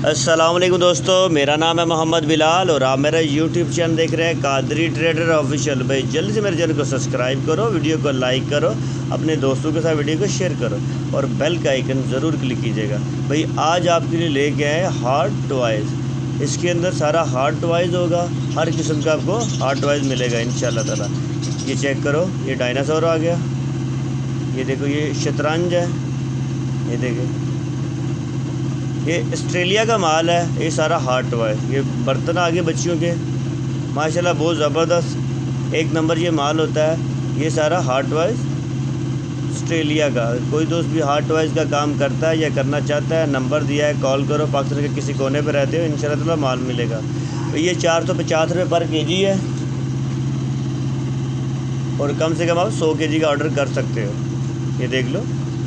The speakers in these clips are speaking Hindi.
अस्सलाम वालेकुम दोस्तों, मेरा नाम है मोहम्मद बिलाल और आप मेरा यूट्यूब चैनल देख रहे हैं कादरी ट्रेडर ऑफिशियल। भाई जल्दी से मेरे चैनल को सब्सक्राइब करो, वीडियो को लाइक करो, अपने दोस्तों के साथ वीडियो को शेयर करो और बेल का आइकन ज़रूर क्लिक कीजिएगा। भाई आज आपके लिए लेके आए हार्ड टॉयज़। इसके अंदर सारा हार्ड टॉयज़ होगा, हर किस्म का आपको हार्ड टॉयज़ मिलेगा इंशाल्लाह ताला। ये चेक करो, ये डायनासोर आ गया, ये देखो ये शतरंज है, ये देखिए ये ऑस्ट्रेलिया का माल है। ये सारा हार्ड टॉय, ये बर्तन आगे बच्चियों के माशाल्लाह बहुत ज़बरदस्त एक नंबर ये माल होता है। ये सारा हार्ड टॉयज़ ऑस्ट्रेलिया का। कोई दोस्त भी हार्ड टॉयज़ का काम करता है या करना चाहता है, नंबर दिया है, कॉल करो। पाकिस्तान के किसी कोने पर रहते हो इंशाल्लाह ताला माल मिलेगा। तो ये 450 रुपये पर केजी है और कम से कम आप 100 केजी का ऑर्डर कर सकते हो। ये देख लो,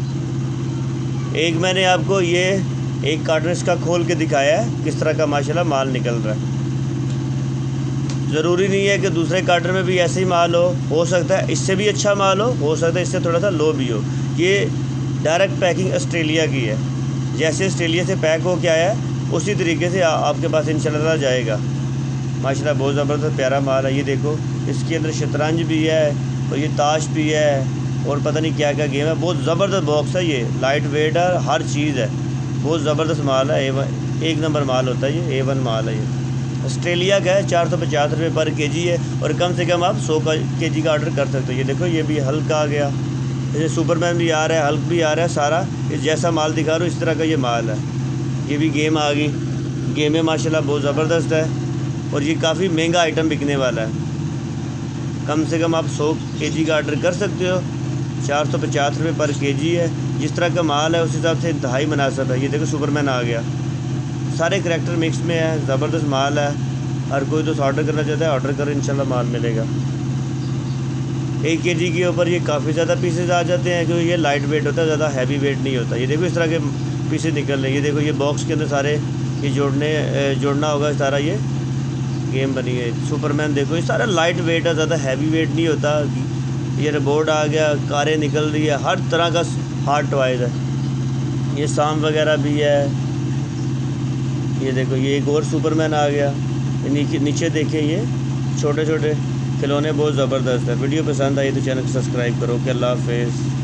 एक मैंने आपको ये एक कार्टन इसका खोल के दिखाया है किस तरह का माशाल्लाह माल निकल रहा है। ज़रूरी नहीं है कि दूसरे कार्टन में भी ऐसे ही माल हो सकता है इससे भी अच्छा माल हो सकता है इससे थोड़ा सा लो भी हो। ये डायरेक्ट पैकिंग ऑस्ट्रेलिया की है, जैसे ऑस्ट्रेलिया से पैक हो के आया है उसी तरीके से आपके पास इंशाल्लाह जाएगा। माशाल्लाह बहुत ज़बरदस्त प्यारा माल है। ये देखो, इसके अंदर शतरंज भी है और ये ताश भी है और पता नहीं क्या क्या गेम है। बहुत ज़बरदस्त बॉक्स है, ये लाइट वेट है, हर चीज़ है, बहुत ज़बरदस्त माल है। एक नंबर माल होता है, ये A1 माल है। ये ऑस्ट्रेलिया का है, 450 रुपये पर केजी है और कम से कम आप 100 केजी का ऑर्डर कर सकते हो। ये देखो, ये भी हल्क आ गया, जैसे सुपरमैन भी आ रहा है, हल्क भी आ रहा है। सारा इस जैसा माल दिखा रहा हूँ इस तरह का ये माल है। ये भी गेम आ गई, गेम में माशाल्लाह बहुत ज़बरदस्त है और ये काफ़ी महंगा आइटम बिकने वाला है। कम से कम आप 100 केजी का ऑर्डर कर सकते हो। 450 रुपये पर केजी है। जिस तरह का माल है उस हिसाब से इंतहाई मुनासिब है। ये देखो सुपरमैन आ गया, सारे करैक्टर मिक्स में है, ज़बरदस्त माल है। हर कोई दोस्त ऑर्डर करना चाहता है ऑर्डर करो, इंशाल्लाह माल मिलेगा। 1 केजी के ऊपर ये काफ़ी ज़्यादा पीसेज आ जाते हैं क्योंकि ये लाइट वेट होता है, ज़्यादा हैवी वेट नहीं होता। ये देखो इस तरह के पीसेज निकल रहे हैं। ये देखो, ये बॉक्स के अंदर सारे ये जोड़ना होगा, सारा ये गेम बनी है। सुपरमैन देखो, ये सारा लाइट वेट है, ज़्यादा हैवी वेट नहीं होता। ये रोबोट आ गया, कारें निकल रही है, हर तरह का हार्ड टॉयज़ है। ये सांप वगैरह भी है। ये देखो, ये एक और सुपरमैन आ गया। नीचे देखें, ये छोटे छोटे खिलौने बहुत ज़बरदस्त है। वीडियो पसंद आई तो चैनल को सब्सक्राइब करो। कि अल्लाह हाफ़िज़।